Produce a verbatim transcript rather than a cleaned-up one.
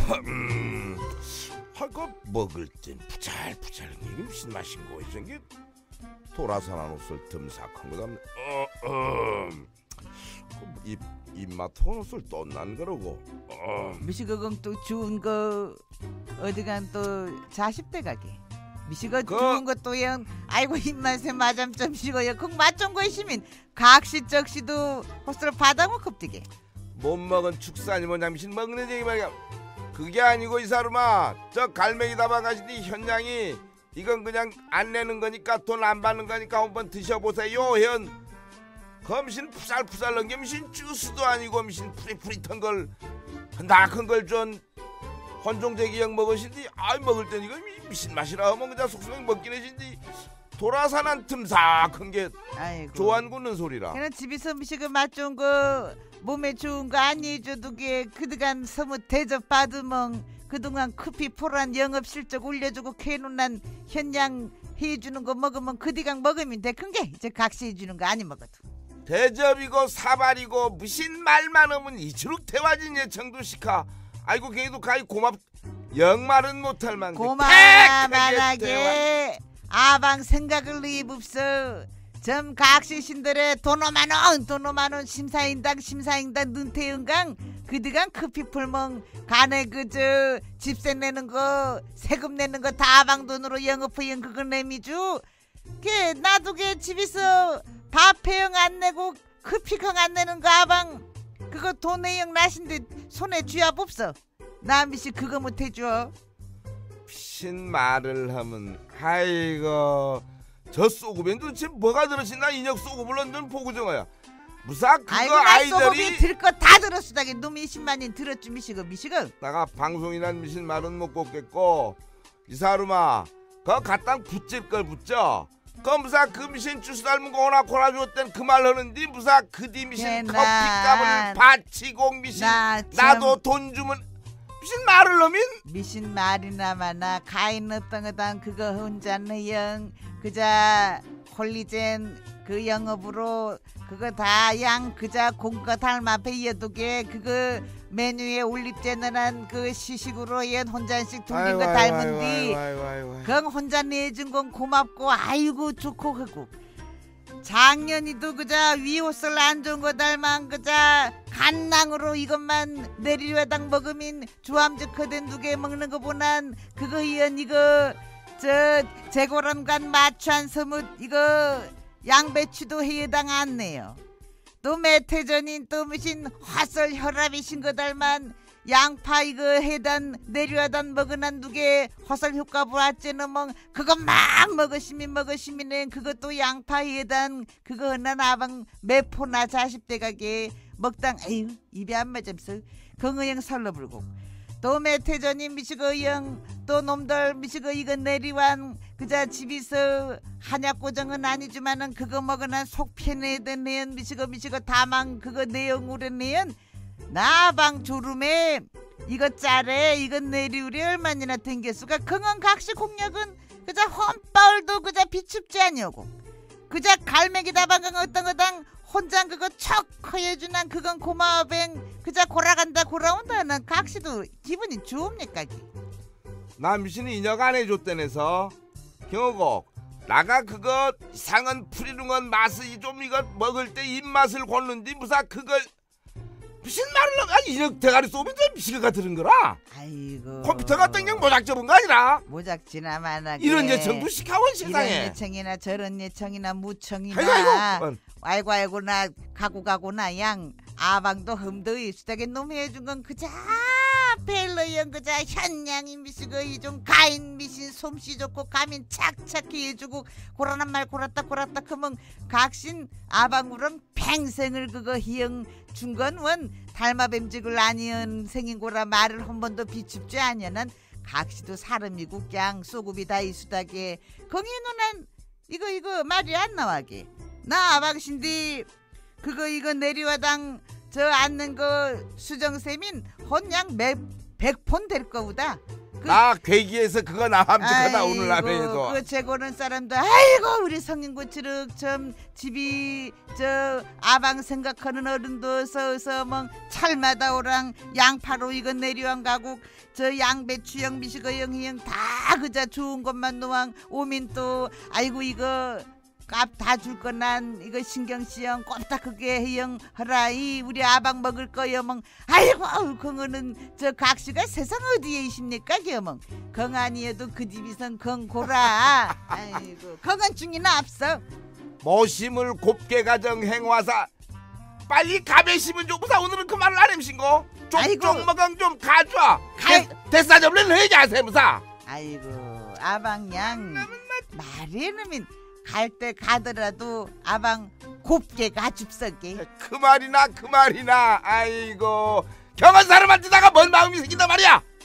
음, 아그 먹을 땐 부잘부잘 이게 무슨 맛인 거야? 이게 도라산한 옷을 듬삭한 거다. 어, 어. 입 입맛은 옷을 똠난 거라고. 어. 미식어건 또 좋은 거 어디간 또 자십대 가게. 미식어 그... 좋은 것도 영 아이고 입맛에 마잠점 시고요. 그맛 좋은 거 있으면 각시적시도 호스를 받아먹 흡되게. 못 먹은 축산이 뭐냐 미신 먹는 얘기 말이야. 그게 아니고 이 사람아, 저 갈매기 다방가시니 현장이 이건 그냥 안 내는 거니까 돈 안 받는 거니까 한번 드셔보세요 현. 검신 푸살푸살 넘겨 미신 주스도 아니고 미신 프리프리턴 걸 낙한 걸 전 혼종제기형 먹으신디 아이 먹을 땐 이거 미신 맛이라 하면 그냥 속수명 먹긴 해신디 도라산한 틈삭한 게 조안 굳는 소리라. 그냥 집에서 미식을 맛 좋은 거 몸에 좋은 거 아니줘도 게 그동안 서무 대접 받으면 그동안 커피 포란 영업 실적 올려주고 캐놓는 현장 해주는 거 먹으면 그디강 먹으면 돼. 큰 게 이제 각시 해주는 거 아니 먹어도 대접이고 사발이고 무슨 말만 하면 이주룩 대화진 예청도 시카. 아이고 걔도 가히 고맙 영말은 못할 만큼 고마만하게 아방 생각을 입읍서 점 각시신들의 돈오만원 돈오만원 심사인당 심사인당 눈태은강 그드간 커피 풀멍 간에 그저 집세 내는 거 세금 내는 거 다 아방 돈으로 영업費용 그거 내미주 걔 나도 걔 집에서 밥 해영 안 내고 커피강 안 내는 거 아방 그거 돈 내영 나신데 손에 쥐압 없어. 남비씨 그거 못 해줘. 신 말을 하면 아이고 저 쏘구면 도대체 뭐가 들었시나 인혁 쏘구불러 넌 보고정어야 무사 그거 아이고, 아이들이 들 거 다 들었수다게 놈 이십만인 들었지 미시고 미시고 나가 방송이란 미신 말은 못 걷겠고 이 사람아 그거 갖다 붙일 걸 붙여. 그 무사 그 미신 주스 닮은 거 하나 골아 주었던 그 말 하는데 무사 그디 미신 커피값을 바치고 미신 나 나도 돈 주면 미신 말을 하면 미신 말이나마나 가인 없던 거당 그거 혼자는 영 그자 홀리젠 그 영업으로 그거 다 양 그자 공과 닮아배 이어두게 그거 메뉴에 올립제는 그 시식으로 연 혼자씩 돌린 거 닮은디 그건 혼자 내준 건 고맙고 아이고 좋고 하고 작년이도 그자 위옷을 안 좋은 거 닮은 그자 간낭으로 이것만 내리려당 먹으면 주암직하된 두개 먹는 거 보난 그거 이연 이거 저 재고람간 마추한 서뭇 이거 양배추도 해당 않네요. 또 매태전인 또 무슨 화설 혈압이신 거 닮은 양파 이거 해단 내려하단 먹으난 두개 화설 효과 보았지는 뭐 그거 막 먹으시면 먹으시면 그것도 양파 해단 그거 하나 나방 매포나 자십대 가게 먹당 에휴 입에 안 맞음서 건의형 설러불고 또 매태전인 미시거 영또 놈들 미시거 이거 내리완 그자 집에서 한약고정은 아니지만은 그거 먹으나 속 편해든 내연 미시거 미시거 다망 그거 내용으로 내연 나방 조름에 이거 짜래 이거 내리우리 얼마나 댕겼수가 긍은 각시 공략은 그자 험바울도 그자 비춥지 아니오고 그자 갈매기 다방강 어떤 거당 혼자 그거 척 허여주난 그건 고마워뱅 그자 골아간다 골아온다는 각시도 기분이 좋습니까? 남신이 인혁 안 해줬대내서 경호고 나가 그거 이상한 풀이lun건 맛이 좀 이거 먹을 때 입맛을 걷는디 무사 그걸 무슨 말을 아 인혁 대가리 쏘면 좀 미식어가 들은 거라. 아이고 컴퓨터가 땡겨 모작 접은 거 아니라 모작지나 만하게 이런 예청도 시카원 세상에 이런 예청이나 저런 예청이나 무청이나 아이고 아이고 아이고 아이고 나 가고 가고나 양 아방도 흠더이 수다게 놈 해준 건 그자 벨러형 그자 현양이 미시고 이좀 가인 미신 솜씨 좋고 가민 착착히 해주고 고라난 말 고랐다 고랐다 그면 각신 아방우런 팽생을 그거 희영 준건 원 닮아뱀직을 아니은 생인고라 말을 한 번도 비춥지 아니야는 각시도 사람이고 꽧 소급이 다 이수다게 거기 누난 이거 이거 말이 안 나와게 나 아방신디 그거 이거 내리와당 저 앉는 거 수정쌤인 혼양 백폰 될 거보다 그 나 괴기에서 그거 나함직하다 오늘 라면에서. 그 재고는 사람도 아이고 우리 성인고치륵 좀 집이 저 아방 생각하는 어른도 서서 뭐 찰마다 오랑 양파로 이거 내려왕 가고 저 양배추형 미시거 영희형 다 그자 좋은 것만 놓왕 오민 또 아이고 이거 값 다 줄 거난 이거 신경쓰영 꼼딱 크게 해영 하라이 우리 아방 먹을 거여 멍 아이고 그거는 저 각시가 세상 어디에 있습니까 겨멍 건아니에도 그 집이선 건고라 아이고 건강 중이나 앞서 모심을 곱게 가정 행화사 빨리 가베 심은 조부사 오늘은 그 말을 안 햄신고 쪽쪽 먹엉 좀 가져와 대사 접는 회자 세무사 아이고 아방양 말이는 갈 때 가더라도 아방 곱게 가줍서게 그 말이나 그 말이나 아이고 경한 사람한테다가 뭔 마음이 생긴단 말이야.